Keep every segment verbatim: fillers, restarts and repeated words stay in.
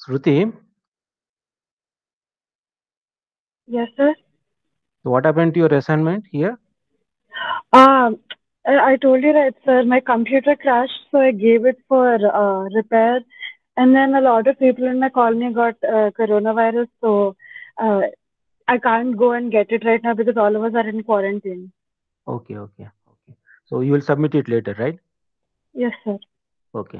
Shruti, Yes, sir. so what happened to your assignment here? Um, I I told you right, sir. My computer crashed, so I gave it for uh, repair. And then a lot of people in my colony got uh, coronavirus, so uh, I can't go and get it right now because all of us are in quarantine. Okay, okay, okay. So you will submit it later, right? Yes, sir. Okay.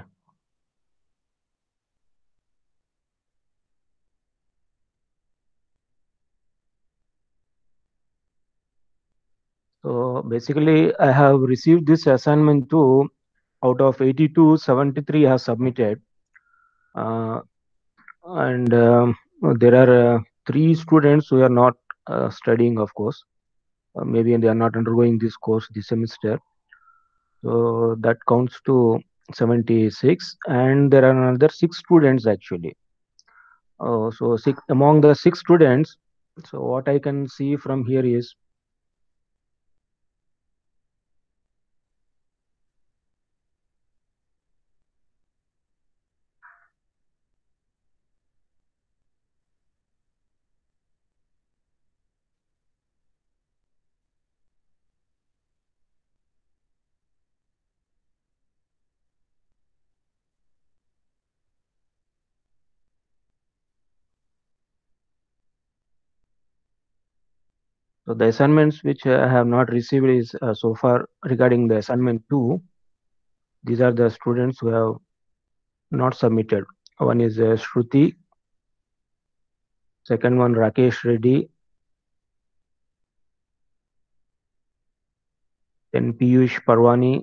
So basically, I have received this assignment too. Out of eighty-two, seventy-three have submitted. Uh, and um, there are uh, three students who are not uh, studying, of course. Uh, maybe they are not undergoing this course this semester. So that counts to seventy-six. And there are another six students actually. Uh, so six, among the six students, so what I can see from here is so the assignments which I have not received is uh, so far regarding the assignment two. These are the students who have not submitted. One is uh, Shruti, second one Rakesh Reddy, then Piyush Parwani.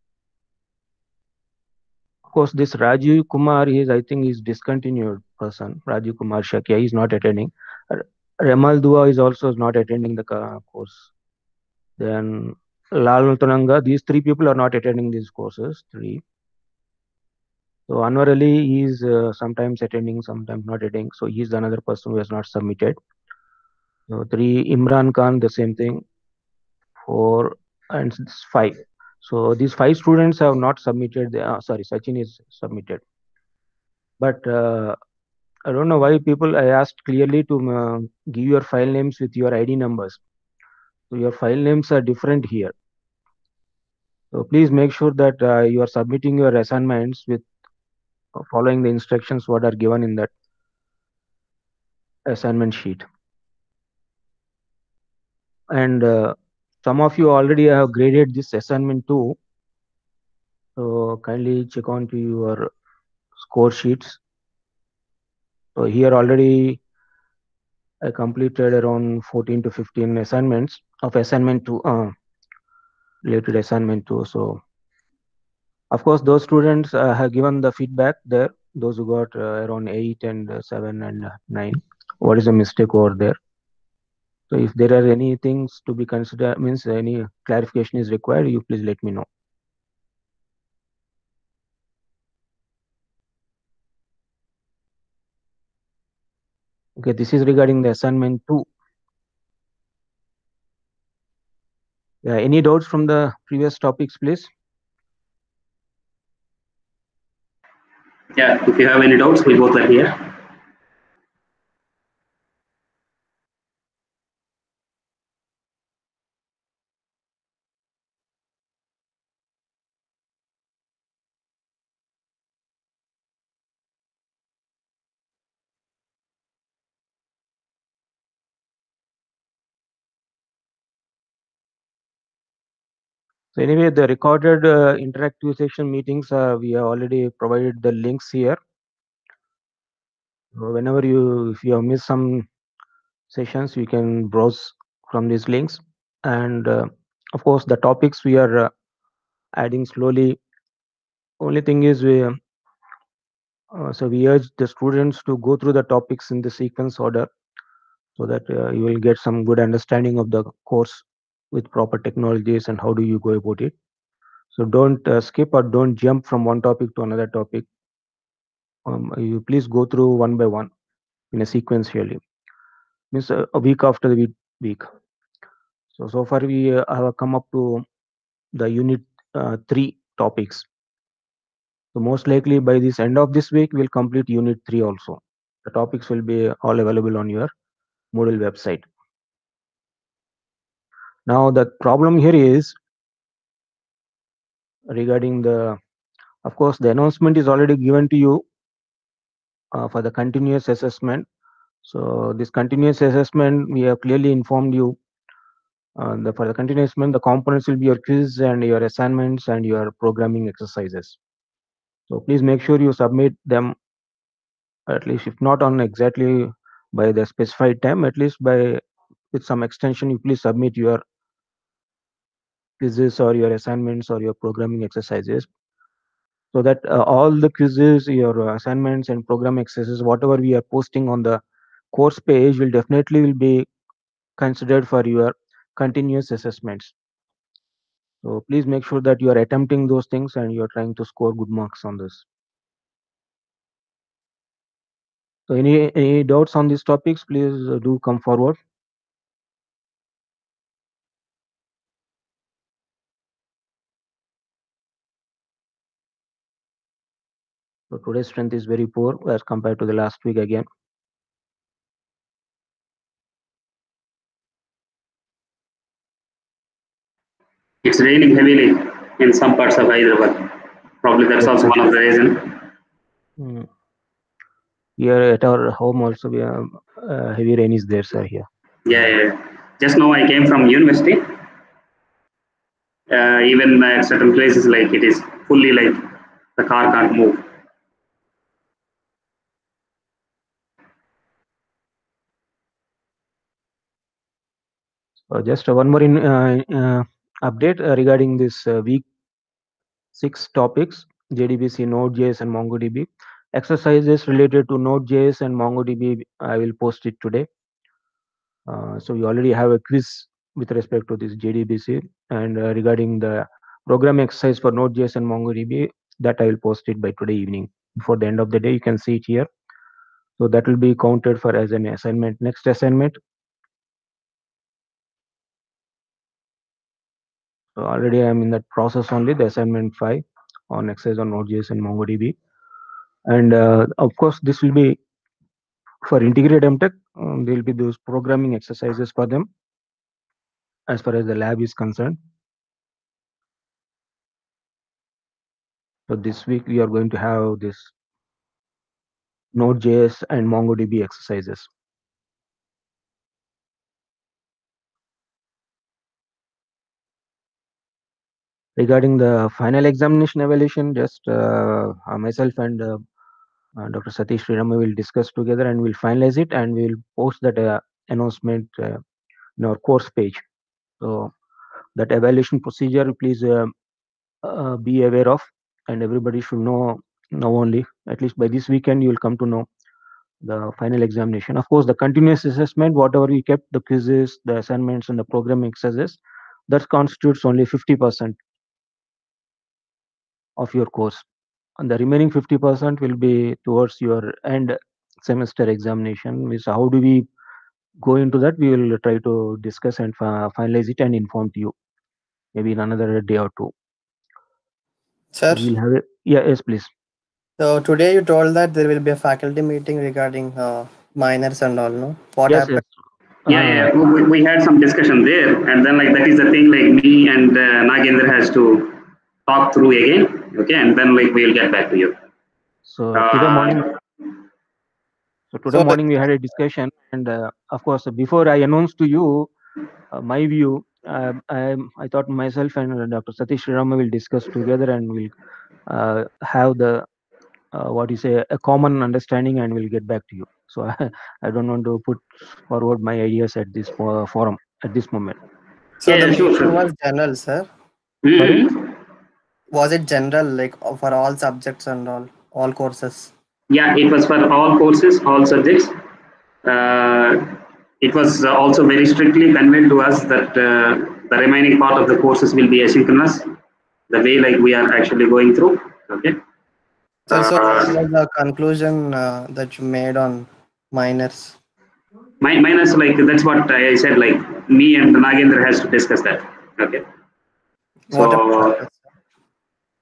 Of course, this Rajiv Kumar is, I think, is discontinued person. Rajiv Kumar Shakya is not attending. R- Remal Dua is also not attending the ca- course. Then Lal Mutananga, these three people are not attending these courses. Three. So Anwar Ali is uh, sometimes attending, sometimes not attending. So he's another person who has not submitted. So three, Imran Khan, the same thing. Four and s- five. So these five students have not submitted. The, uh, sorry, Sachin is submitted. But uh, I don't know why people. I asked clearly to uh, give your file names with your I D numbers. So your file names are different here. So please make sure that uh, you are submitting your assignments with uh, following the instructions what are given in that assignment sheet. And uh, some of you already have graded this assignment too. So kindly check on to your score sheets. So here already I completed around fourteen to fifteen assignments of assignment two, uh, related assignment two. So of course those students uh, have given the feedback there. Those who got uh, around eight and uh, seven and uh, nine. What is the mistake over there? So if there are any things to be considered, means any clarification is required, you please let me know. Okay, this is regarding the assignment two. Yeah, any doubts from the previous topics, please? Yeah, if you have any doubts, we both are here. So anyway, the recorded uh, interactive session meetings, uh, we have already provided the links here. So whenever you, if you have missed some sessions, you can browse from these links. And uh, of course, the topics we are uh, adding slowly. Only thing is, we, uh, so we urge the students to go through the topics in the sequence order so that uh, you will get some good understanding of the course with proper technologies and how do you go about it. So don't uh, skip or don't jump from one topic to another topic. Um, you please go through one by one in a sequentially. Means uh, a week after the week. week. So so far we uh, have come up to the unit uh, three topics. So most likely by this end of this week we'll complete unit three also. The topics will be all available on your Moodle website. Now the problem here is regarding the, of course, the announcement is already given to you uh, for the continuous assessment. So this continuous assessment, we have clearly informed you. Uh, the, for the continuous assessment, the components will be your quiz and your assignments and your programming exercises. So please make sure you submit them, at least if not on exactly by the specified time, at least by with some extension, you please submit your quizzes or your assignments or your programming exercises, so that uh, all the quizzes, your assignments and program exercises, whatever we are posting on the course page, will definitely will be considered for your continuous assessments. So please make sure that you are attempting those things and you are trying to score good marks on this. So any any doubts on these topics, please uh, do come forward. So today's strength is very poor as compared to the last week again. It's raining heavily in some parts of Hyderabad. Probably that's also one of the reasons. Mm. Here at our home also, we have uh, heavy rain is there, sir. Here. Yeah, yeah. Just now I came from university. Uh, even at certain places, like it is fully like the car can't move. Uh, just uh, one more in, uh, uh, update uh, regarding this uh, week six topics: J D B C, Node.js, and MongoDB. Exercises related to Node.js and MongoDB, I will post it today. Uh, so we already have a quiz with respect to this J D B C, and uh, regarding the program exercise for Node.js and MongoDB, that I will post it by today evening. Before the end of the day, you can see it here. So that will be counted for as an assignment. Next assignment. So already I'm in that process only, the assignment five on exercise on Node.js and MongoDB. And uh, of course, this will be for integrated M Tech. Um, there will be those programming exercises for them as far as the lab is concerned. So this week we are going to have this Node.js and MongoDB exercises. Regarding the final examination evaluation, just uh, myself and uh, uh, Doctor Satish Srirama will discuss together and we'll finalize it, and we'll post that uh, announcement uh, in our course page. So that evaluation procedure, please uh, uh, be aware of, and everybody should know now only. At least by this weekend, you will come to know the final examination. Of course, the continuous assessment, whatever we kept, the quizzes, the assignments, and the programming exercises, that constitutes only fifty percent of your course. And the remaining fifty percent will be towards your end semester examination. Which how do we go into that? We will try to discuss and fi- finalize it and inform to you maybe in another day or two. Sir, So we'll have it. Yeah, yes, please. so today you told that there will be a faculty meeting regarding uh, minors and all, no? What Yes, happened? yes. Yeah, Uh, yeah. We, we had some discussion there, and then like that is the thing. Like me and uh, Nagendra has to talk through again. Okay, and then like we'll get back to you. So Uh, today morning, so today So, morning we had a discussion, and uh, of course, before I announced to you uh, my view, uh, I I thought myself and uh, Doctor Satish Srirama will discuss together, and we'll uh, have the uh, what you say a common understanding, and we'll get back to you. So I, I don't want to put forward my ideas at this fo- forum at this moment. so yeah, the yeah, sure, meeting sure. was general, sir. Sorry. Mhm. Was it general, like for all subjects and all, all courses? Yeah, it was for all courses, all subjects. Uh, it was uh, also very strictly conveyed to us that uh, the remaining part of the courses will be asynchronous, the way like we are actually going through. Okay. Sir, so what Uh, was the conclusion uh, that you made on minors? mi- minus like that's what I said. Like me and Nagendra has to discuss that. Okay. What about So others?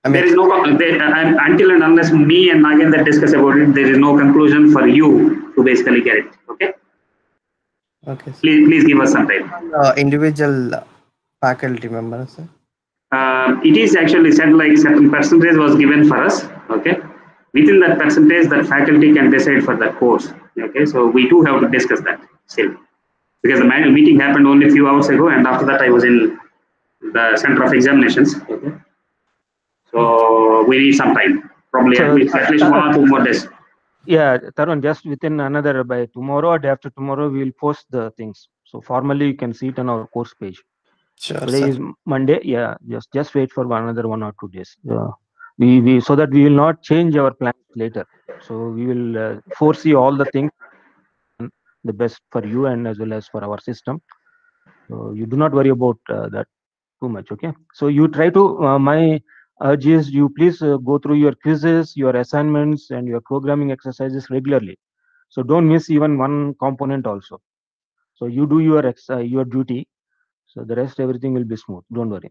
I mean, there is no, there, and until and unless me and Nagendra discuss about it, there is no conclusion for you to basically get it. Okay? okay. Sir. Please, please give us some time. Uh, individual faculty members, sir. Uh, it is actually said like certain percentage was given for us. Okay? Within that percentage, that faculty can decide for that course. Okay? So we do have to discuss that still. Because the meeting happened only a few hours ago, and after that I was in the center of examinations. Okay. So we need some time, probably So, at least, at least one or two more days. Yeah, Tarun, just within another, by tomorrow or day after tomorrow, we will post the things. So formally, you can see it on our course page. Sure, Today sir. is Monday. Yeah, just just wait for one, another one or two days. Yeah. We we so that we will not change our plans later. So we will uh, foresee all the things the best for you and as well as for our system. So you do not worry about uh, that too much. Okay. So you try to uh, my urge is you please uh, go through your quizzes, your assignments, and your programming exercises regularly. So don't miss even one component also. So you do your ex uh, your duty. So the rest everything will be smooth. Don't worry.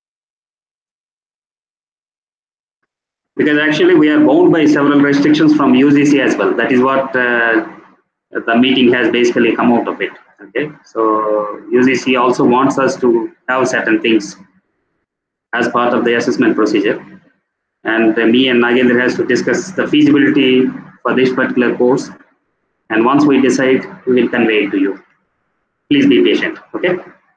Because actually we are bound by several restrictions from U G C as well. That is what uh, the meeting has basically come out of it. Okay. So U G C also wants us to have certain things as part of the assessment procedure. And uh, me and Nagendra has to discuss the feasibility for this particular course. And once we decide, we will convey it to you. Please be patient. Okay.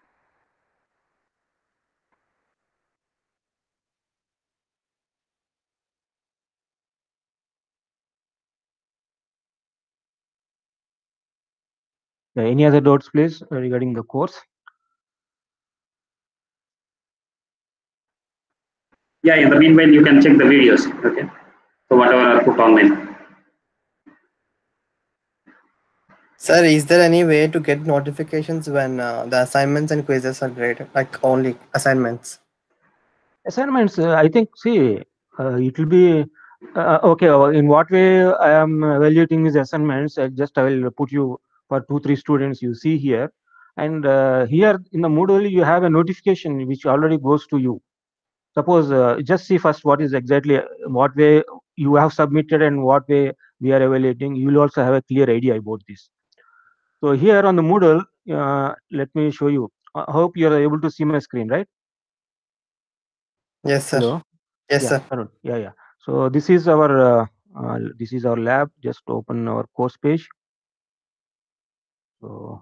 Uh, any other doubts, please, uh, regarding the course? Yeah, in the meanwhile, you can check the videos. Okay. So whatever are put online. Sir, is there any way to get notifications when uh, the assignments and quizzes are graded? Like only assignments? Assignments, uh, I think, see, uh, it will be uh, okay. uh, In what way I am evaluating these assignments? I just I will put you for two, three students you see here. And uh, here in the Moodle, you have a notification which already goes to you. Suppose uh, just see first what is exactly uh, what way you have submitted and what way we are evaluating. You will also have a clear idea about this. So here on the Moodle, uh, let me show you. I hope you are able to see my screen, right? Yes, sir. Hello. Yes, Yeah, sir. Arun. Yeah, yeah. So this is our uh, uh, this is our lab. Just open our course page. So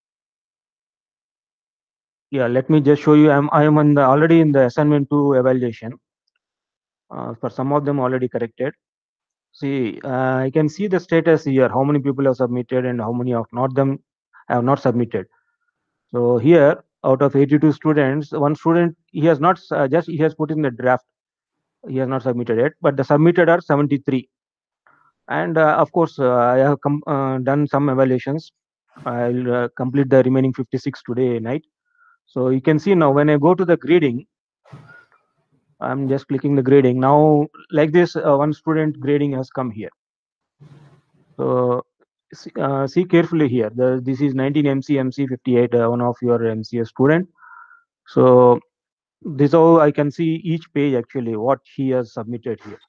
yeah, let me just show you. I'm I am on the already in the assignment two evaluation. Uh, for some of them already corrected. See, uh, I can see the status here. How many people have submitted and how many of not them have not submitted. So here, out of eighty-two students, one student he has not uh, just he has put in the draft. He has not submitted it, but the submitted are seventy-three. And uh, of course, uh, I have uh, done some evaluations. I'll uh, complete the remaining fifty-six today night. So you can see now when I go to the grading, I'm just clicking the grading. Now, like this, uh, one student grading has come here. So see, uh, see carefully here. The, this is nineteen M C M C fifty-eight, uh, one of your M C S student. So this how I can see each page actually what he has submitted here.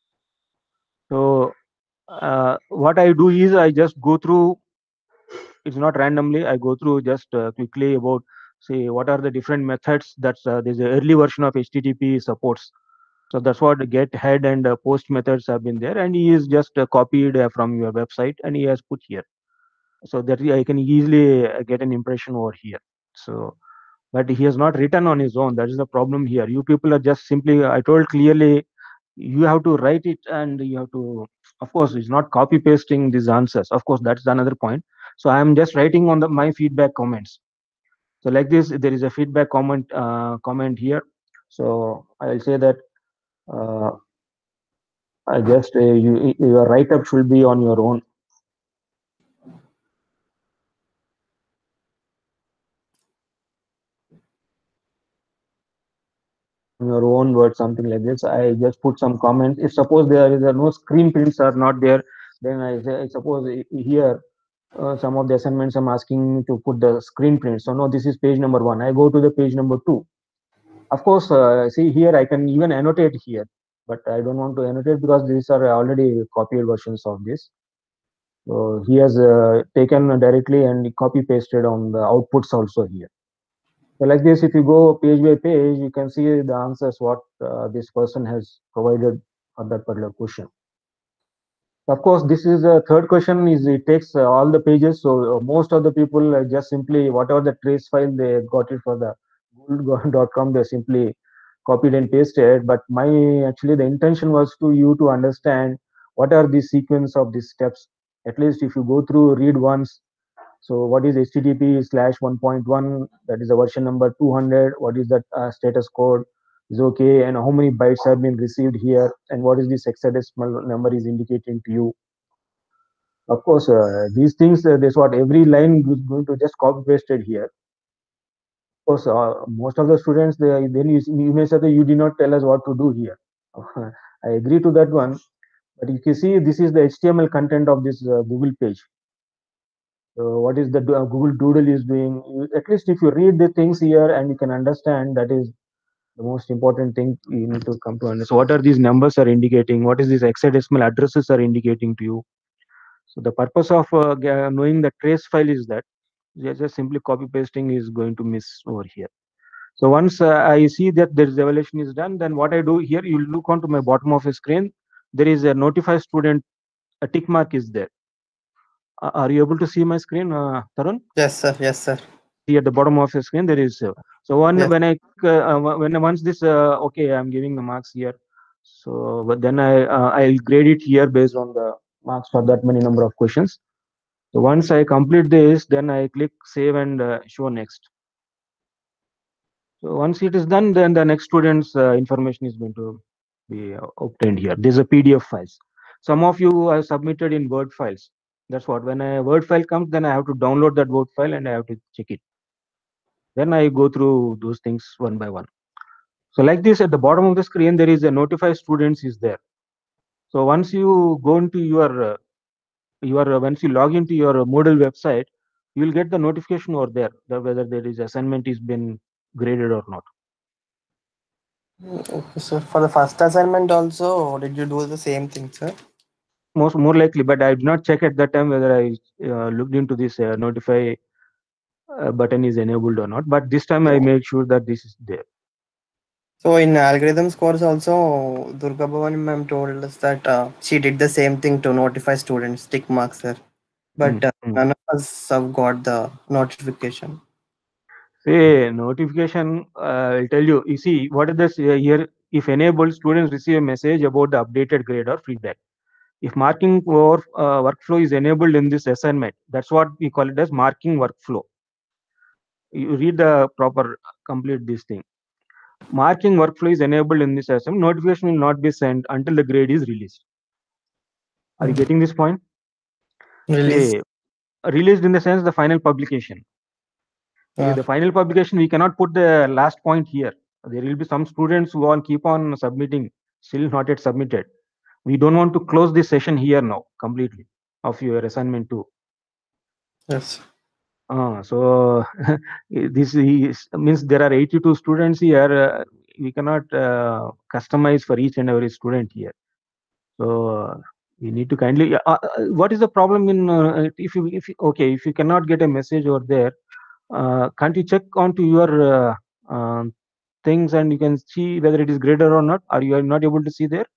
So uh, what I do is I just go through. It's not randomly. I go through just uh, quickly about say what are the different methods that's uh, there's an early version of H T T P supports. So that's what the get, head, and uh, post methods have been there, and he is just uh, copied uh, from your website and he has put here. So that I can easily uh, get an impression over here. So, but he has not written on his own. That is the problem here. You people are just simply. I told clearly, you have to write it and you have to. Of course, it's not copy pasting these answers. Of course, that's another point. So I am just writing on the my feedback comments. So like this, there is a feedback comment uh, comment here. So I'll say that uh, I just uh, you, your write up should be on your own. Your own words, something like this. I just put some comments. If suppose there is no screen prints are not there, then I say I suppose here uh, some of the assignments I'm asking to put the screen print. So no, this is page number one. I go to the page number two. Of course, uh, see here I can even annotate here, but I don't want to annotate because these are already copied versions of this. So he has uh, taken directly and copy pasted on the outputs also here. So like this, if you go page by page, you can see the answers what uh, this person has provided for that particular question. Of course, this is a third question is it takes uh, all the pages. So uh, most of the people uh, just simply whatever the trace file they got it for the google dot com, they simply copied and pasted. But my actually the intention was to you to understand what are the sequence of these steps. At least if you go through, read once. So what is H T T P slash one point one? That is the version number two hundred. What is that uh, status code? Is okay, and how many bytes have been received here, and what is this hexadecimal number is indicating to you. Of course, uh, these things, uh, that's what every line is going to just copy pasted here. Of course, uh, most of the students, they, then you, you may say that you did not tell us what to do here. I agree to that one. But you can see this is the H T M L content of this uh, Google page. So what is the uh, Google Doodle is doing? You, at least if you read the things here and you can understand, that is the most important thing you need to come to understand. So what are these numbers are indicating? What is these hexadecimal addresses are indicating to you? So the purpose of uh, knowing the trace file is that just simply copy pasting is going to miss over here. So once uh, I see that this evaluation is done, then what I do here, you look onto my bottom of the screen. There is a notify student, a tick mark is there. Uh, are you able to see my screen, uh, Tarun? Yes, sir. Yes, sir. See at the bottom of the screen there is. Uh, so one Yes. when I uh, when once this uh, okay, I'm giving the marks here. So but then I uh, I'll grade it here based on the marks for that many number of questions. So once I complete this, then I click save and uh, show next. So once it is done, then the next student's uh, information is going to be uh, obtained here. These are P D F files. Some of you are submitted in Word files. That's what when a Word file comes, then I have to download that Word file and I have to check it. Then I go through those things one by one. So like this, at the bottom of the screen, there is a notify students is there. So once you go into your uh, your uh, once you log into your Moodle website, you will get the notification over there that whether there is assignment is been graded or not. Okay, sir. For the first assignment also, did you do the same thing, sir? Most more likely, but I did not check at that time whether I uh, looked into this uh, notify uh, button is enabled or not. But this time I make sure that this is there. So in algorithms course also, Durga Bhavani ma'am told us that uh, she did the same thing to notify students, tick marks, sir. But Mm, uh, mm. none of us have got the notification. Say notification. Uh, I'll tell you. You see, what is this uh, here? If enabled, students receive a message about the updated grade or feedback. If marking or uh, workflow is enabled in this assignment, that's what we call it as marking workflow. You read the proper complete this thing. Marking workflow is enabled in this assignment. Notification will not be sent until the grade is released. Are you getting this point? Release. Say, released in the sense the final publication. See, Uh, the final publication, we cannot put the last point here. There will be some students who will keep on submitting, still not yet submitted. We don't want to close this session here now completely of your assignment two. yes. Uh, so this is, means there are eighty-two students here. Uh, we cannot uh, customize for each and every student here. So uh, we need to kindly. Uh, uh, what is the problem in uh, if you if you, okay if you cannot get a message over there, uh, can't you check onto your uh, um, things and you can see whether it is graded or not? Are you not able to see there?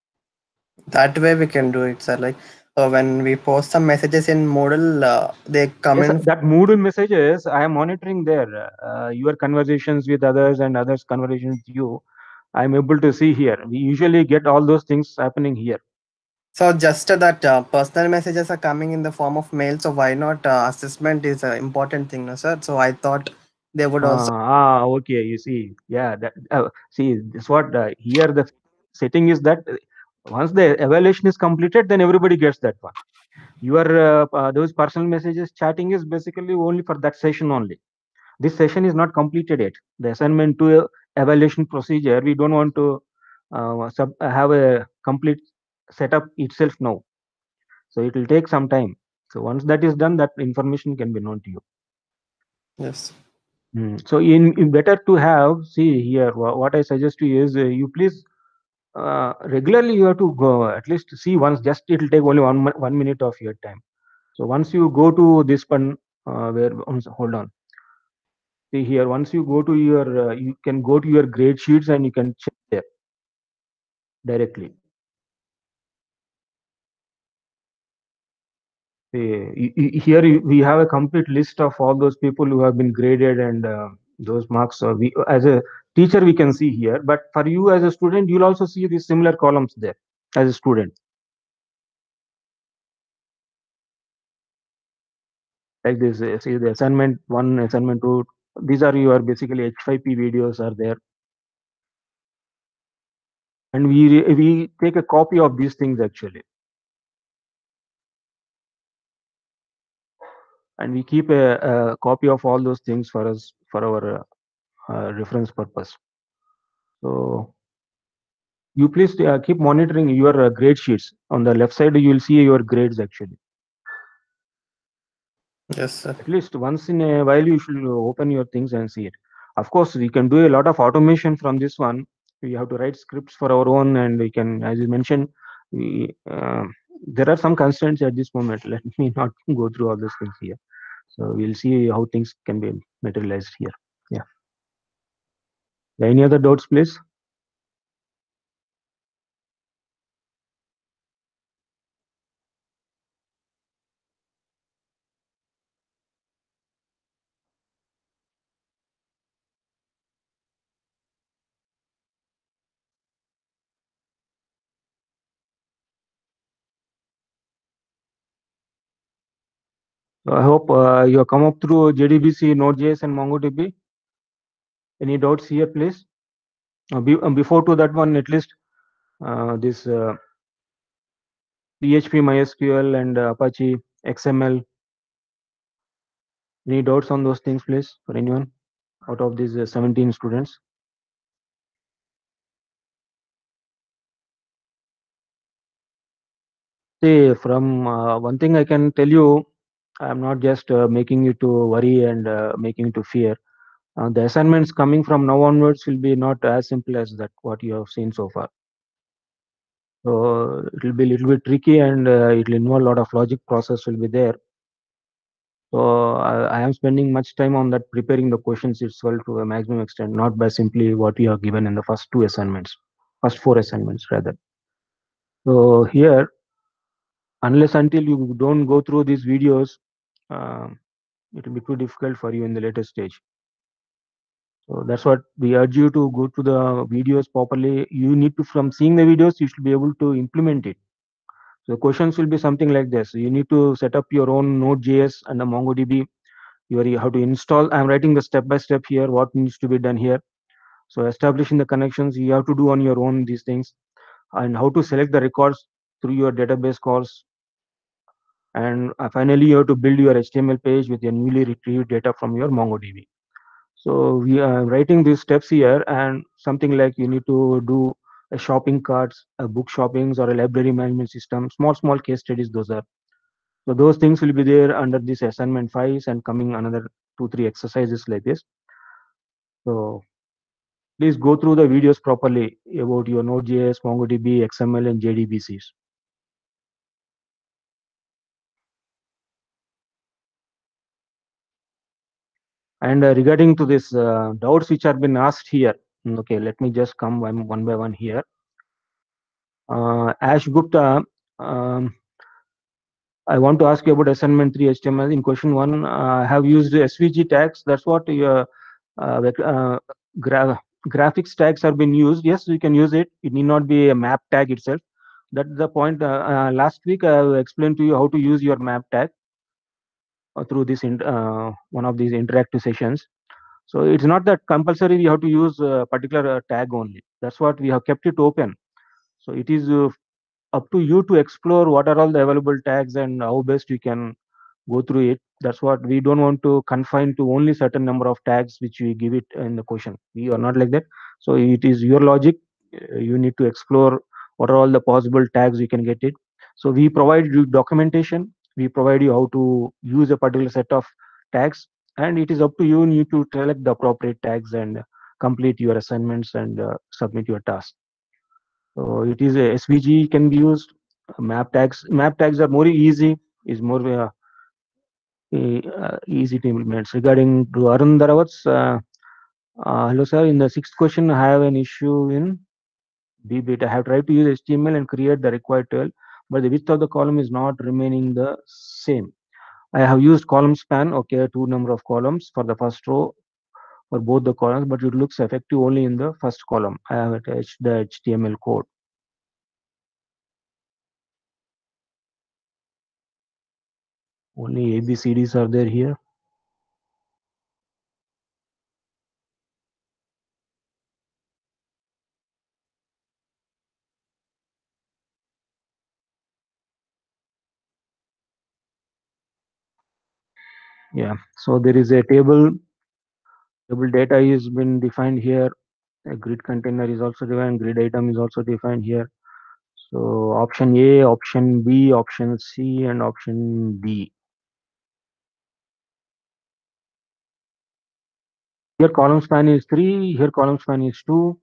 That way we can do it, sir. Like uh, when we post some messages in Moodle, uh, they come Yes, in. that Moodle messages I am monitoring there. Uh, your conversations with others and others' conversations with you, I am able to see here. We usually get all those things happening here. So just uh, that uh, personal messages are coming in the form of mail. So why not uh, assessment is an important thing, no, sir? So I thought they would also. Ah, ah, okay. You see, yeah. That uh, see, this what uh, here the setting is that uh, once the evaluation is completed, then everybody gets that one. Your uh, uh, those personal messages chatting is basically only for that session only. This session is not completed yet. The assignment to evaluation procedure, we don't want to uh, sub, uh, have a complete setup itself now. So it will take some time. So once that is done, that information can be known to you. Yes. Mm. So in, in better to have, see here, wha- what I suggest to you is uh, you please uh, regularly you have to go at least see once. Just it will take only one mi- one minute of your time. So once you go to this one, uh, where um, hold on. See here, once you go to your, uh, you can go to your grade sheets and you can check there directly. See, y- y- here you- we have a complete list of all those people who have been graded and uh, those marks. Uh, we, as a teacher, we can see here, but for you as a student, you'll also see these similar columns there as a student. Like this, uh, see the assignment one, assignment two. These are your basically H five P videos are there, and we re- we take a copy of these things actually, and we keep a, a copy of all those things for us for our uh, uh, reference purpose. So you please uh, keep monitoring your uh, grade sheets. On the left side, you will see your grades actually. Yes, sir. At least once in a while, you should open your things and see it. Of course, we can do a lot of automation from this one. We have to write scripts for our own, and we can, as you mentioned, we uh, there are some constraints at this moment. Let me not go through all those things here. So we'll see how things can be materialized here. Yeah. Any other doubts, please? So I hope uh, you have come up through J D B C, Node.js, and MongoDB. Any doubts here, please? Uh, be, uh, before to that one, at least uh, this uh, P H P, MySQL, and uh, Apache, X M L. Any doubts on those things, please, for anyone out of these uh, seventeen students? See, from uh, one thing I can tell you, I'm not just uh, making you to worry and uh, making you to fear. Uh, the assignments coming from now onwards will be not as simple as that what you have seen so far. So it will be a little bit tricky, and uh, it will involve a lot of logic process will be there. So I, I am spending much time on that, preparing the questions itself to a maximum extent, not by simply what we are given in the first two assignments, first four assignments rather. So here, unless until you don't go through these videos, uh, it will be too difficult for you in the later stage. So that's what we urge you to go to the videos properly. You need to, from seeing the videos, you should be able to implement it. So questions will be something like this. You need to set up your own Node.js and a MongoDB. You are how to install. I'm writing the step by step here. What needs to be done here. So establishing the connections, you have to do on your own these things, and how to select the records through your database calls. And uh, finally, you have to build your H T M L page with your newly retrieved data from your MongoDB. So we are writing these steps here, and something like you need to do a shopping carts, a book shoppings, or a library management system. Small, small case studies. Those are so those things will be there under this assignment files and coming another two, three exercises like this. So please go through the videos properly about your Node.js, MongoDB, X M L, and J D B Cs. And uh, regarding to this uh, doubts which have been asked here, okay, let me just come one, one by one here. Uh, Ash Gupta, um, I want to ask you about assignment three H T M L. In question one, uh, I have used S V G tags. That's what your uh, vec- uh, gra graphics tags have been used. Yes, you can use it. It need not be a map tag itself. That's the point. Uh, uh, last week, I explained to you how to use your map tag uh, through this in, uh, one of these interactive sessions. So it's not that compulsory we have to use a particular uh, tag only. That's what we have kept it open. So it is uh, up to you to explore what are all the available tags and how best you can go through it. That's what we don't want to confine to only certain number of tags which we give it in the question. We are not like that. So it is your logic. Uh, You need to explore what are all the possible tags you can get it. So we provide you documentation. We provide you how to use a particular set of tags. and it is up to you. You need to select the appropriate tags and complete your assignments and uh, submit your task. So it is a S V G can be used. Map tags, map tags are more easy. Is more uh, e- uh, easy to implement. Regarding to Arun Darawat's, uh, uh, hello sir. In the sixth question, I have an issue in B bit. I have tried to use H T M L and create the required table, but the width of the column is not remaining the same. I have used column span, okay, two number of columns for the first row for both the columns, but it looks effective only in the first column. I have attached the H T M L code. Only A B C Ds are there here. Yeah, so there is a table. Table data is been defined here. A grid container is also defined. Grid item is also defined here. So option A, option B, option C, and option D. Here column span is three. Here column span is two.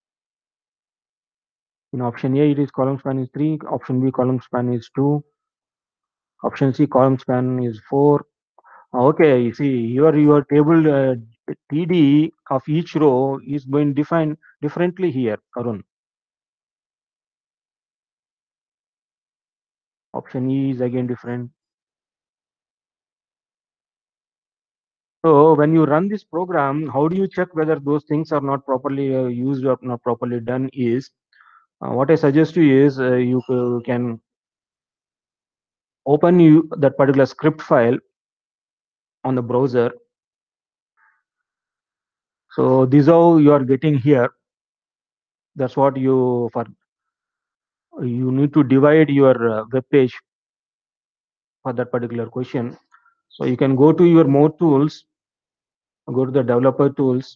In option A, it is column span is three. Option B, column span is two. Option C, column span is four. Okay, you see your your table uh, T D of each row is going defined differently here, Arun. Option E is again different. So when you run this program, how do you check whether those things are not properly uh, used or not properly done? Is uh, what I suggest you is uh, you uh, can open you that particular script file on the browser. So this is how you are getting here. That's what you for you need to divide your uh, web page for that particular question. So you can go to your more tools, go to the developer tools.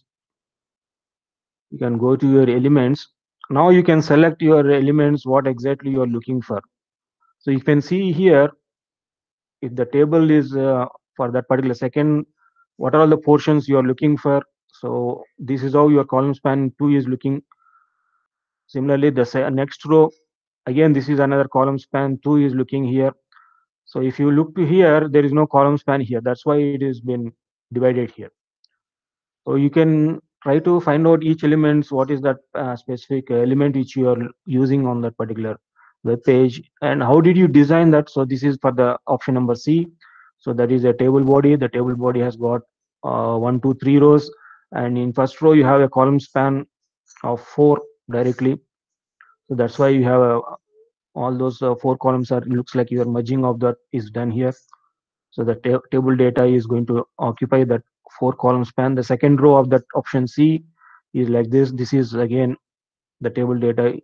You can go to your elements. Now you can select your elements, what exactly you are looking for. So you can see here, if the table is uh, for that particular second, what are all the portions you are looking for. So this is how your column span two is looking. Similarly, the next row, again, this is another column span two is looking here. So if you look to here, there is no column span here. That's why it has been divided here. So you can try to find out each elements, what is that uh, specific element which you are using on that particular web page, and how did you design that. So this is for the option number C. So that is a table body. The table body has got uh, one, two, three rows, and in first row you have a column span of four directly. So that's why you have a, all those uh, four columns are looks like your merging of that is done here. So the ta table data is going to occupy that four column span. The second row of that option C is like this. This is again the table data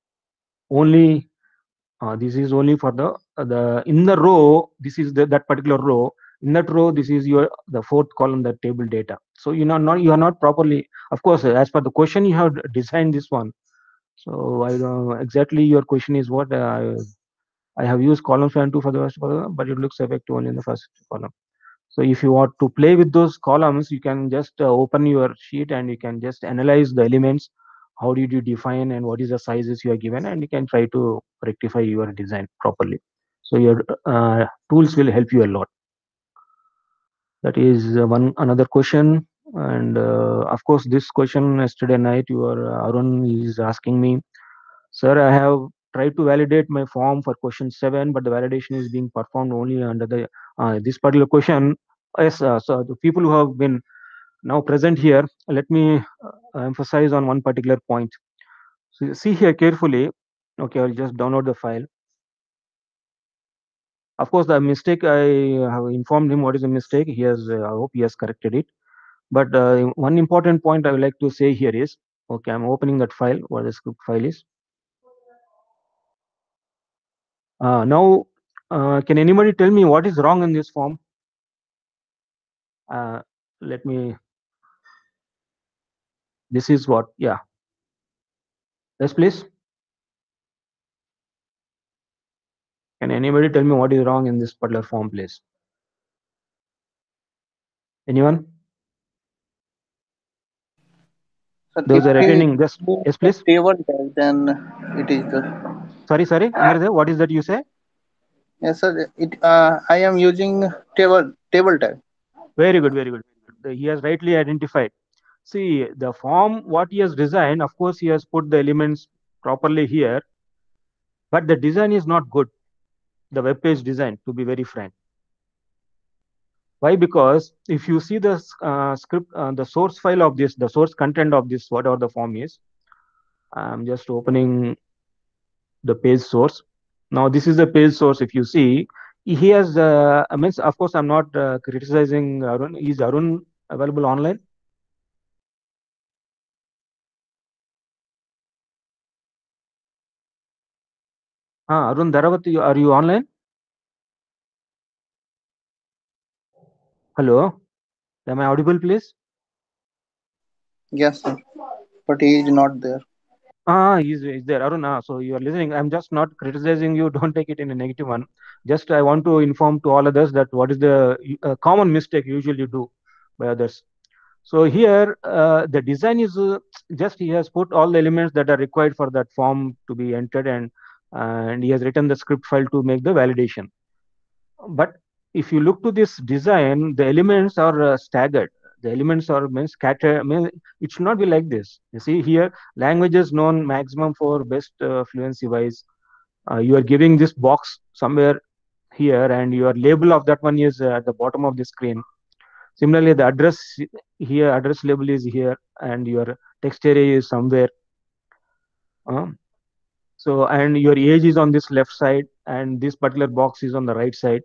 only. Uh, this is only for the uh, the in the row. This is the, that particular row. In that row, this is your the fourth column, the table data. So you know not you are not properly. Of course, as per the question, you have designed this one. So I don't know exactly your question is what uh, I have used column span two for the first column, but it looks effective only in the first column. So if you want to play with those columns, you can just uh, open your sheet and you can just analyze the elements. How did you define and what is the sizes you are given, and you can try to rectify your design properly. So your uh, tools will help you a lot. That is uh, one another question. And uh, of course, this question yesterday night, your uh, Arun is asking me, sir, I have tried to validate my form for question seven, but the validation is being performed only under the uh, this particular question. Yes, uh, so the people who have been now present here, let me uh, emphasize on one particular point. So see here carefully. Okay, I'll just download the file. Of course, the mistake I have informed him what is the mistake. He has, uh, I hope he has corrected it. But uh, one important point I would like to say here is, okay, I'm opening that file, what the script file is. Uh, now, uh, can anybody tell me what is wrong in this form? Uh, let me, this is what, yeah. Yes, please. Can anybody tell me what is wrong in this particular form, please? Anyone? Sir, Those if are he attending, just, uses yes, the please. table tag, then it is the. Sorry, sorry, Ingradev, what is that you say? Yes, sir. It. Uh, I am using table table tag. Very good, very good. The- He has rightly identified. See, the form, what he has designed, of course, he has put the elements properly here, but the design is not good. The web page design, to be very frank. Why? Because if you see the uh, script, uh, the source file of this, the source content of this, whatever the form is, I'm just opening the page source. Now, this is the page source. If you see, he has, uh, I mean, of course, I'm not uh, criticizing Arun. Is Arun available online? Ah, Arun Dharawat, are you online? Hello, am I audible, please? Yes, sir. But he is not there. Ah, he's, he's there. Arun, ah, so you are listening. I'm just not criticizing you. Don't take it in a negative one. Just I want to inform to all others that what is the uh, common mistake usually do by others. So here, uh, the design is uh, just he has put all the elements that are required for that form to be entered, and and he has written the script file to make the validation. But if you look to this design, the elements are uh, staggered. The elements are means scattered. Mean, it should not be like this. You see here, languages known maximum for best uh, fluency wise. Uh, you are giving this box somewhere here, and your label of that one is uh, at the bottom of the screen. Similarly, the address here, address label is here, and your text area is somewhere. Uh, so, and your age is on this left side, and this particular box is on the right side.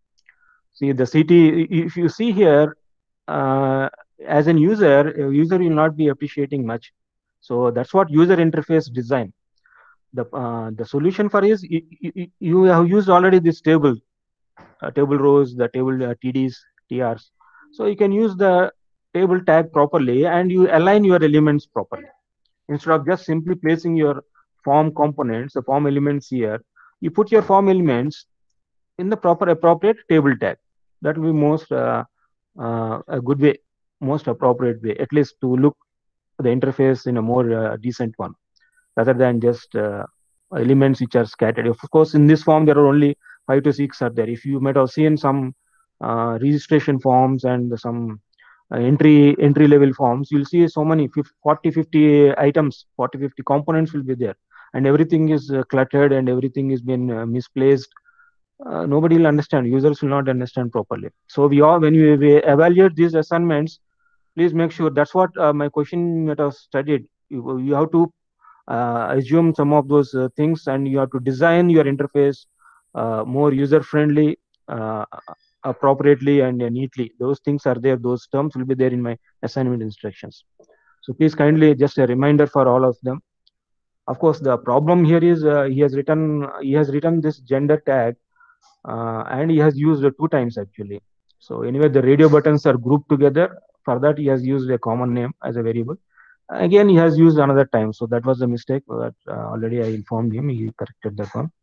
See the city. If you see here, uh, as an user, a user will not be appreciating much. So that's what user interface design. The uh, the solution for is you, you, you have used already this table, uh, table rows, the table uh, T Ds, T Rs. So you can use the table tag properly, and you align your elements properly. Instead of just simply placing your form components, the form elements here, you put your form elements in the proper appropriate table tag. That will be most uh, uh, a good way, most appropriate way, at least to look the interface in a more uh, decent one, rather than just uh, elements which are scattered. Of course, in this form there are only five to six are there. If you might have seen some uh, registration forms and some uh, entry entry level forms, you'll see so many forty fifty items, forty fifty components will be there, and everything is uh, cluttered and everything is been uh, misplaced. Uh, nobody will understand, users will not understand properly. So we all, when we, we evaluate these assignments, please make sure that's what uh, my question that was studied. You, you have to uh, assume some of those uh, things, and you have to design your interface uh, more user friendly, uh, appropriately, and uh, neatly. Those things are there, those terms will be there in my assignment instructions. So please kindly, just a reminder for all of them. Of course, the problem here is uh, he has written he has written this gender tag, uh, and he has used it two times actually. So anyway, the radio buttons are grouped together. For that, he has used a common name as a variable. Again, he has used another time. So that was a mistake that uh, already I informed him. He corrected that one.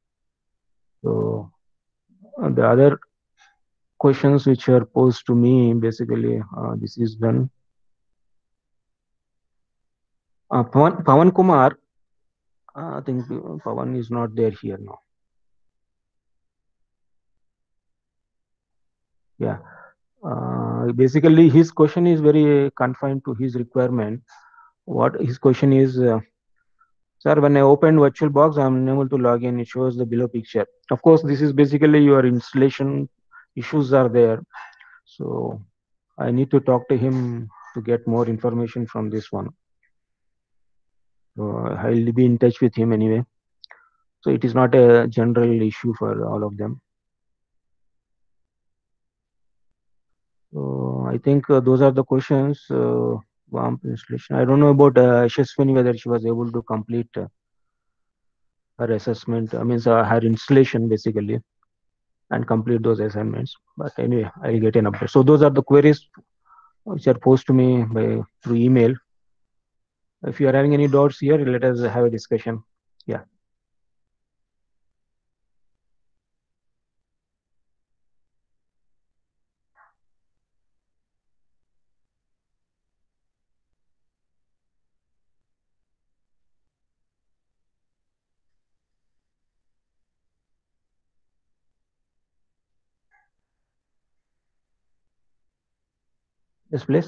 So uh, the other questions which are posed to me, basically, uh, this is done. Uh, Pawan, Pawan Kumar, uh, I think Pawan is not there here now. Yeah. Uh, basically, his question is very confined to his requirement. What his question is, uh, sir, when I opened VirtualBox, I'm unable to log in. It shows the below picture. Of course, this is basically your installation issues are there. So I need to talk to him to get more information from this one. So I'll be in touch with him anyway. So it is not a general issue for all of them. So I think uh, those are the questions. Uh, WAMP installation. I don't know about uh, Shaswini, whether she was able to complete uh, her assessment. I mean, uh, her installation basically, and complete those assignments. But anyway, I'll get an update. So those are the queries which are posed to me by through email. If you are having any doubts here, let us have a discussion. Yeah. Yes, please.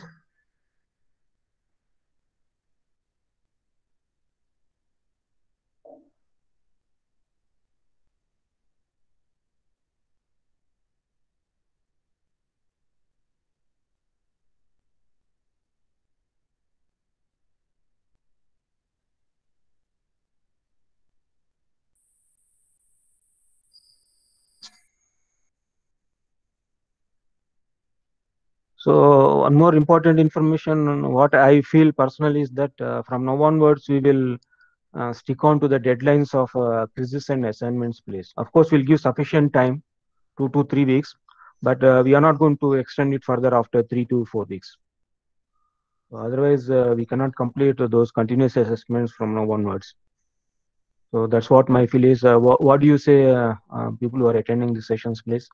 So one more important information, what I feel personally is that uh, from now onwards, we will uh, stick on to the deadlines of uh, quizzes and assignments, please. Of course, we'll give sufficient time, two to three weeks, but uh, we are not going to extend it further after three to four weeks. So otherwise, uh, we cannot complete those continuous assessments from now onwards. So that's what my feel is. Uh, what, what do you say, uh, uh, people who are attending the sessions, please?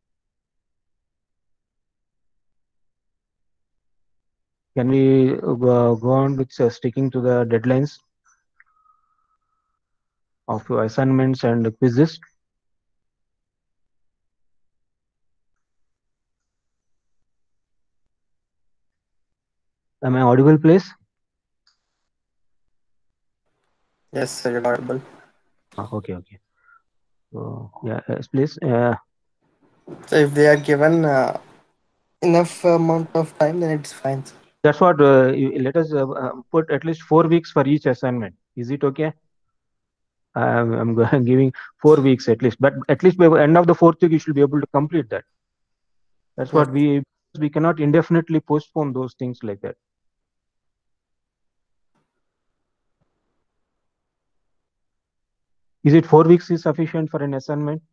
Can we uh, go on with uh, sticking to the deadlines of your assignments and quizzes? Am I audible, please? Yes, sir, you're audible. Ah, okay, okay. So yeah, yes, please. Uh, So if they are given uh, enough amount of time, then it's fine, sir. that's what. Uh, you- let us uh, uh, put at least four weeks for each assignment. Is it okay? I'm, I'm go- giving four weeks at least, but at least by the end of the fourth week, you should be able to complete that. That's Yes. what we we cannot indefinitely postpone those things like that. Is it four weeks is sufficient for an assignment?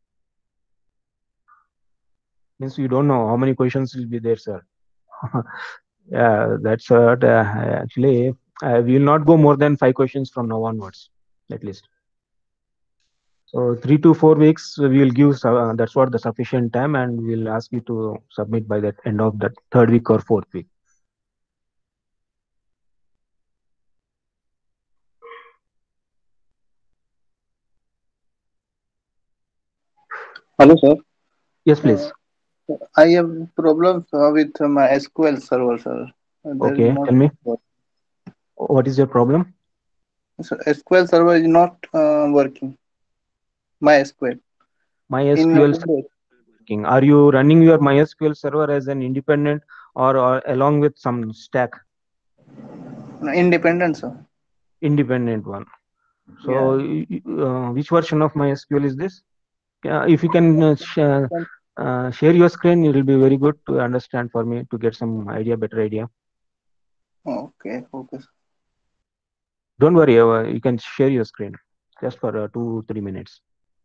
Means you don't know how many questions will be there, sir. Yeah, that's what uh, actually uh, we will not go more than five questions from now onwards, at least. So three to four weeks we will give. Uh, that's what the sufficient time, and we'll ask you to submit by the end of that third week or fourth week. Hello, sir. Yes, please. Uh, I have problems uh, with my S Q L server, sir. Uh, There is Okay, not tell me, what is your problem? so S Q L server is not uh, working. MySQL in MySQL server Windows. working. Are you running your MySQL server as an independent or, or along with some stack No, independent, sir. independent one? Yeah. So, y- y- uh, which version of MySQL is this? Uh, if you can uh, sh- uh, share your screen, it will be very good to understand for me to get some idea, better idea. Okay. Okay. Sir. Don't worry, uh, you can share your screen just for uh, two, three minutes.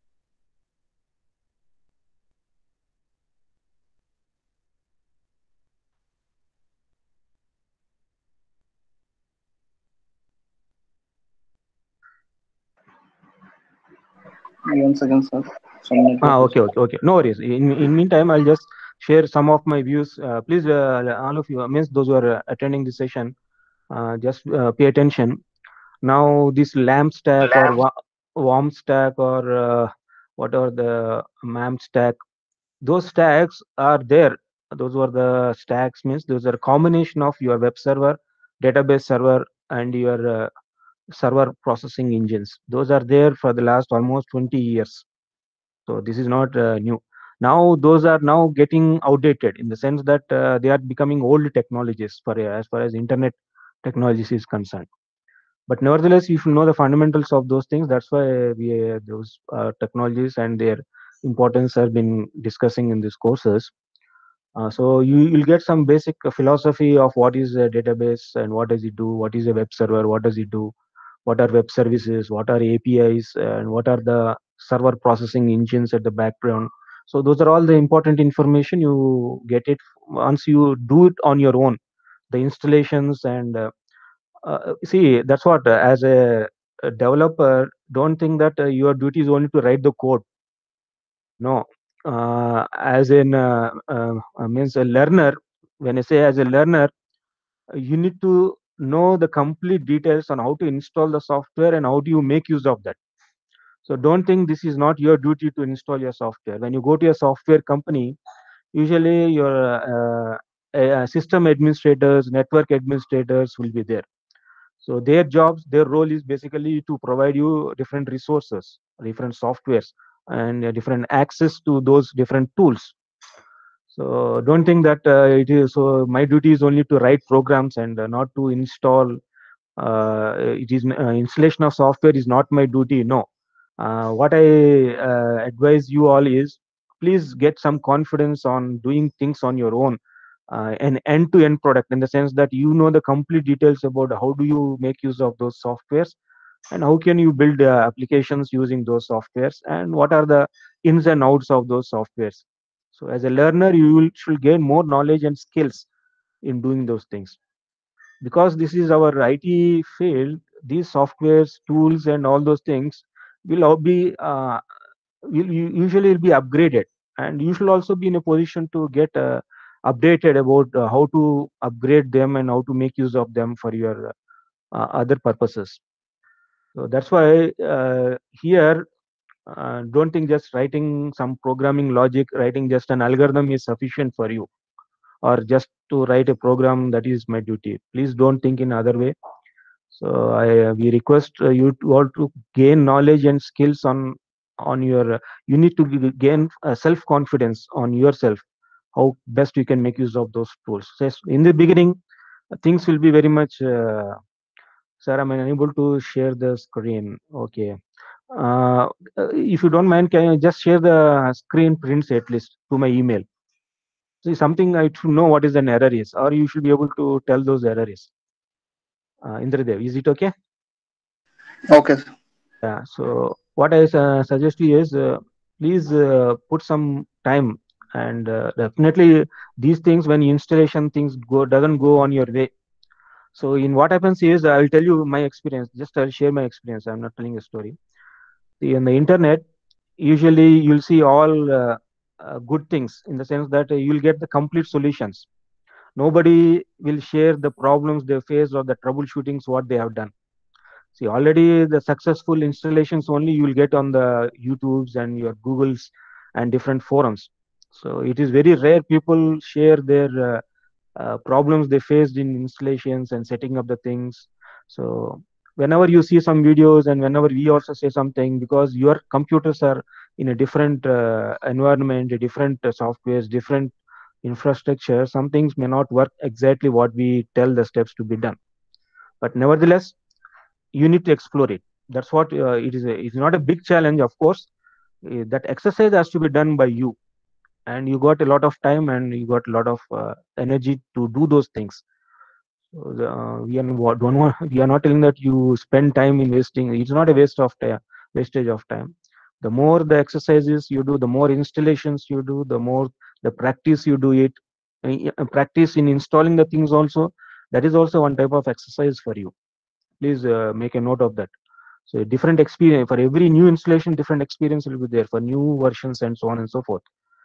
One second, sir. Some network Ah, issue. okay, okay, okay. No worries. In in meantime, I'll just share some of my views. Uh, please, uh, all of you, uh, means those who are uh, attending the session, uh, just uh, pay attention. Now, this LAMP stack or wa- WARM stack or uh, whatever the MAMP stack, those stacks are there. Those were the stacks means those are a combination of your web server, database server, and your uh, server processing engines. Those are there for the last almost twenty years. So this is not uh, new. Now those are now getting outdated in the sense that uh, they are becoming old technologies for uh, as far as internet technologies is concerned. But nevertheless, you should know the fundamentals of those things. That's why we uh, those uh, technologies and their importance have been discussing in these courses. Uh, so you will get some basic uh, philosophy of what is a database and what does it do, what is a web server, what does it do, what are web services, what are A P Is, and what are the server processing engines at the background. So those are all the important information. You get it once you do it on your own. The installations and uh, uh, see, that's what uh, as a, a developer, don't think that uh, your duty is only to write the code. No, uh, as in uh, uh, uh, means a learner. When I say as a learner, you need to know the complete details on how to install the software and how do you make use of that. So don't think this is not your duty to install your software. When you go to a software company, usually your uh, uh, system administrators, network administrators will be there. So their jobs, their role is basically to provide you different resources, different softwares, and uh, different access to those different tools. So don't think that uh, it is so. My duty is only to write programs and uh, not to install. Uh, it is uh, installation of software is not my duty. No. Uh, what I uh, advise you all is please get some confidence on doing things on your own, uh, an end-to-end product, in the sense that you know the complete details about how do you make use of those softwares and how can you build uh, applications using those softwares and what are the ins and outs of those softwares. So as a learner, you will should gain more knowledge and skills in doing those things, because this is our I T field. These softwares, tools, and all those things will all be uh, will u- usually will be upgraded, and you should also be in a position to get uh, updated about uh, how to upgrade them and how to make use of them for your uh, other purposes. So that's why uh, here, uh, don't think just writing some programming logic, writing just an algorithm is sufficient for you, or just to write a program that is my duty. Please don't think in other way. So I uh, we request uh, you to all to gain knowledge and skills on on your. Uh, you need to g- gain uh, self confidence on yourself. How best you can make use of those tools. So yes, in the beginning, uh, things will be very much. Uh, sir, I'm unable to share the screen. Okay. Uh, uh, if you don't mind, can you just share the screen prints at least to my email? See, something I should know what is an error is, or you should be able to tell those errors. Uh, Indradev, is it okay? Okay. Yeah. So what I uh, suggest you is, uh, please uh, put some time, and uh, definitely these things, when installation things go doesn't go on your way. So in what happens is, I'll tell you my experience. Just I'll share my experience. I'm not telling a story. See, in the internet, usually you'll see all uh, uh, good things, in the sense that uh, you'll get the complete solutions. Nobody will share the problems they face or the troubleshootings what they have done. See, already the successful installations only you will get on the YouTubes and your Googles and different forums. So it is very rare people share their uh, uh, problems they faced in installations and setting up the things. So whenever you see some videos, and whenever we also say something, because your computers are in a different uh, environment, a different uh, softwares, different infrastructure, some things may not work exactly what we tell the steps to be done. But nevertheless, you need to explore it. That's what uh, it is. A, it's not a big challenge, of course. Uh, that exercise has to be done by you, and you got a lot of time and you got a lot of uh, energy to do those things. So the, uh, we are not, don't want, we are not telling that you spend time investing. It's not a waste of time, wastage of time. The more the exercises you do, the more installations you do, the more the practice you do it. Uh, uh, practice in installing the things also. That is also one type of exercise for you. Please uh, make a note of that. So a different experience for every new installation, different experience will be there for new versions and so on and so forth.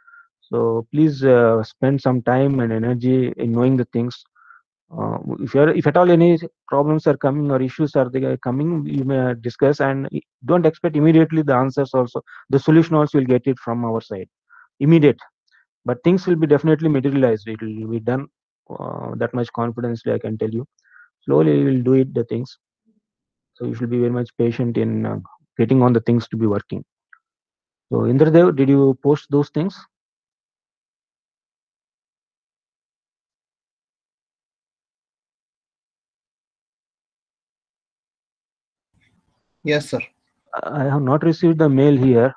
So please uh, spend some time and energy in knowing the things. Uh, if you're, if at all any problems are coming or issues are they coming, you may discuss, and don't expect immediately the answers. Also, the solution also will get it from our side, immediate. But things will be definitely materialized. It will be done. Uh, that much confidently I can tell you. Slowly we will do it the things. So you should be very much patient in uh, getting on the things to be working. So Indradev, did you post those things? Yes, sir. I have not received the mail here.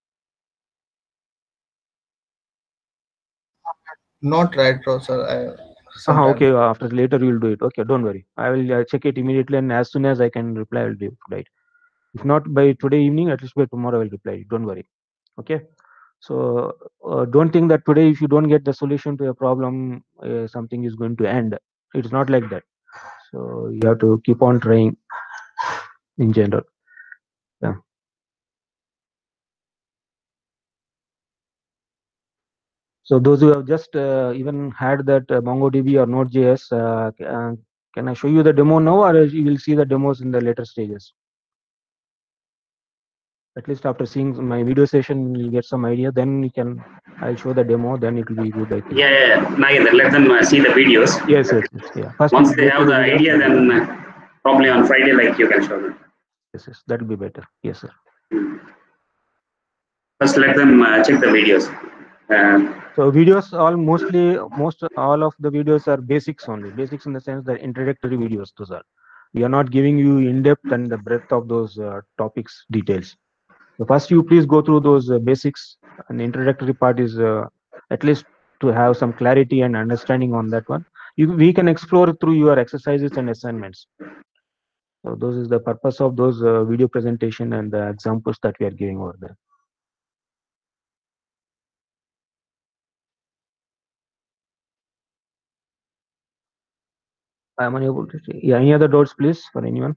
Not right now, sir. I, Uh, okay, after later you will do it. Okay, don't worry. I will uh, check it immediately, and as soon as I can reply, I will do it. If not by today evening, at least by tomorrow I will reply. Don't worry. Okay. So uh, don't think that today, if you don't get the solution to a problem, uh, something is going to end. It's not like that. So you have to keep on trying in general. Yeah. So those who have just uh, even had that uh, MongoDB or Node.js, uh, uh, can I show you the demo now, or you will see the demos in the later stages? At least after seeing my video session, you'll get some idea. Then you can I'll show the demo, then it will be good, I think. Yeah, yeah, yeah. Nagendra, let them uh, see the videos. Yes, yes, yes, yeah. First, Once you they go have through the videos, idea, then uh, probably on Friday, like you can show them. yes, yes, that will be better. Yes, sir. Hmm. First, let them uh, check the videos. Uh, So videos, all mostly, most all of the videos are basics only. Basics in the sense that introductory videos, those are. We are not giving you in depth and the breadth of those uh, topics details. So first, you please go through those uh, basics. And the introductory part is uh, at least to have some clarity and understanding on that one. You, we can explore through your exercises and assignments. So those is the purpose of those uh, video presentation and the examples that we are giving over there. I am unable to see. Yeah, any other doubts, please, for anyone?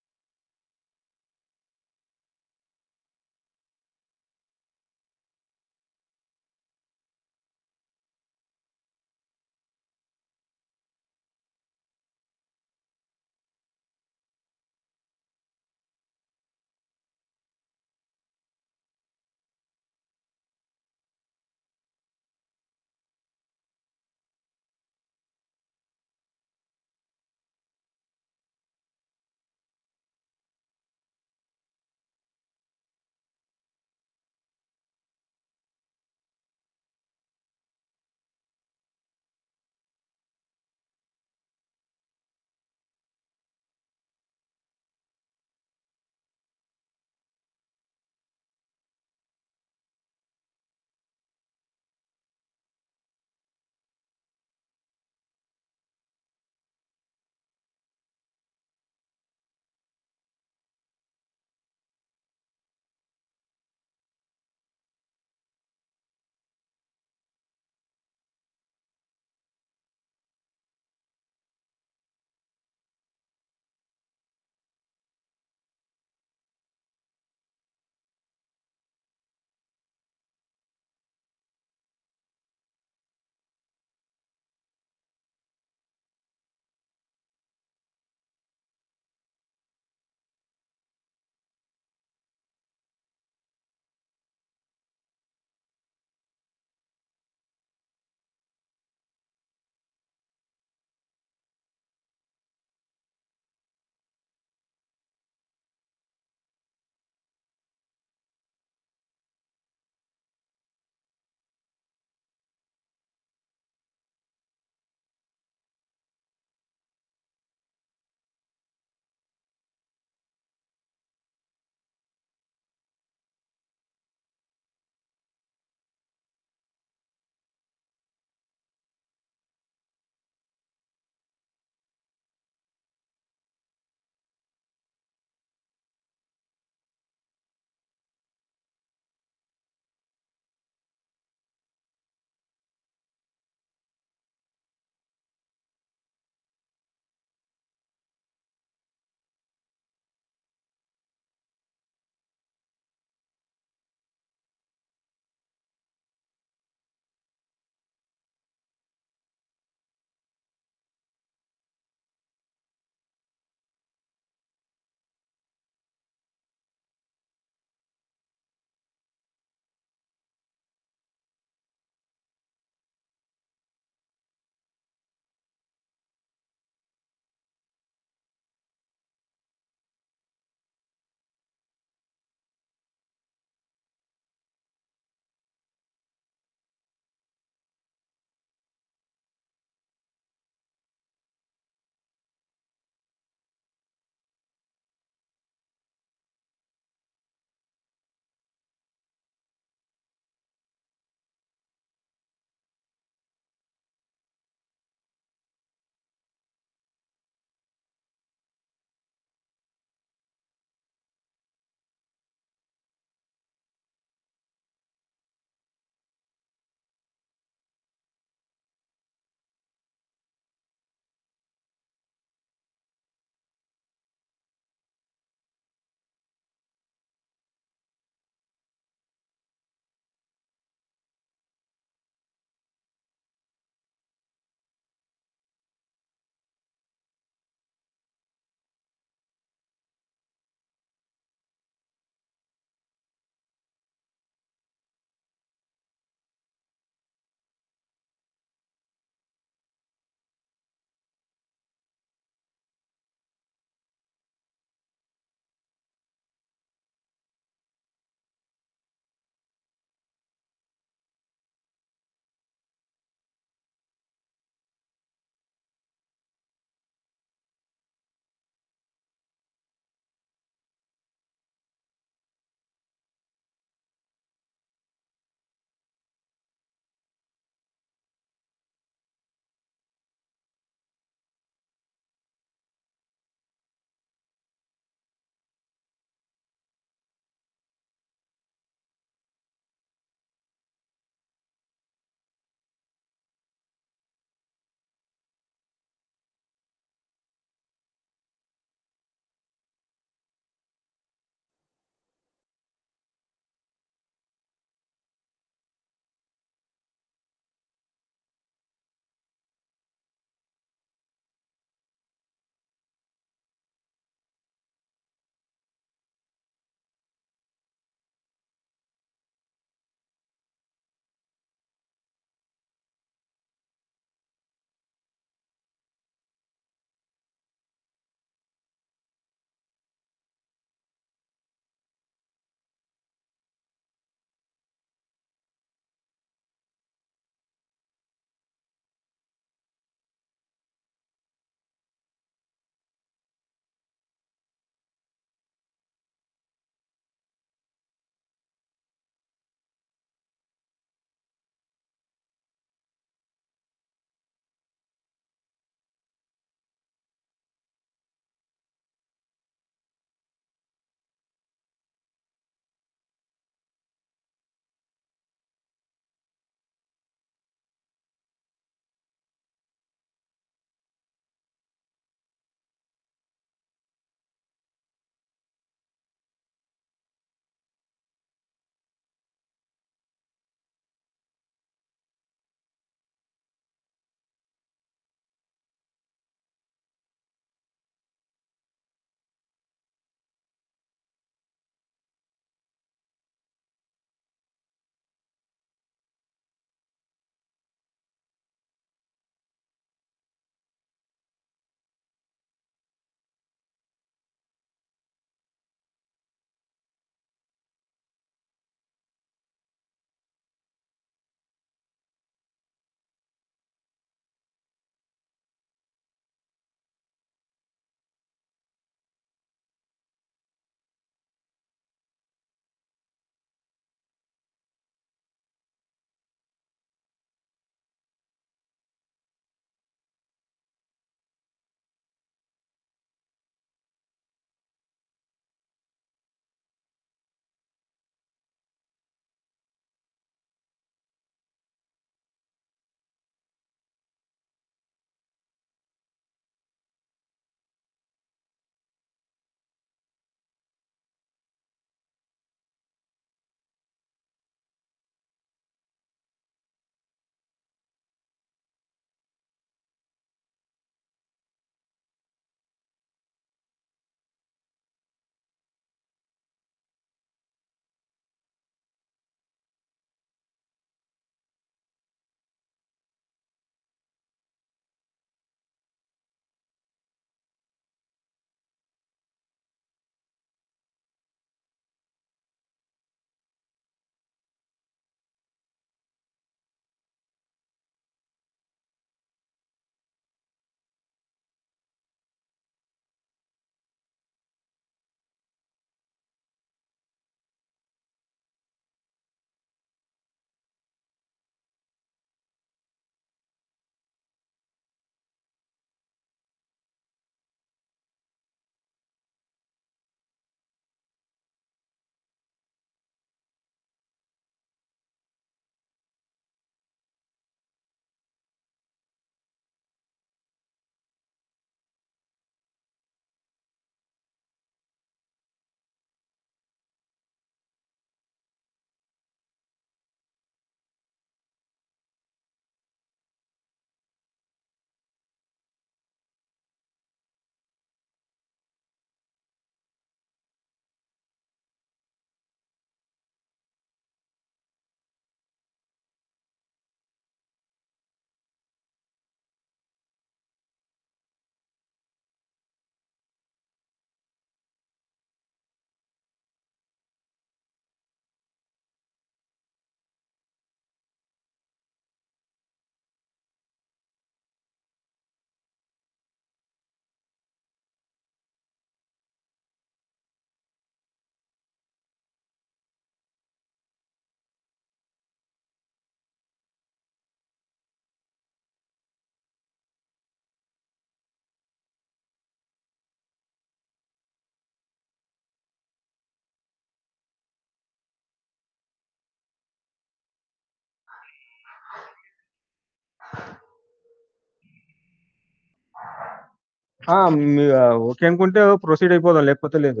Okay అనుకుంటే proceed అయిపోదాం, లేకపోతే లేదు.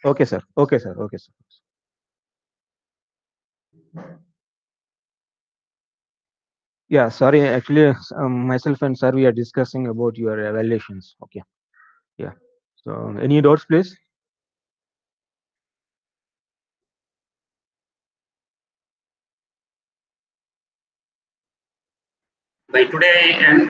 Okay, sir. Okay, sir. Okay, sir. Yeah, sorry. Actually, um, myself and sir, we are discussing about your evaluations. Okay. Yeah. So, any doubts, please? By today and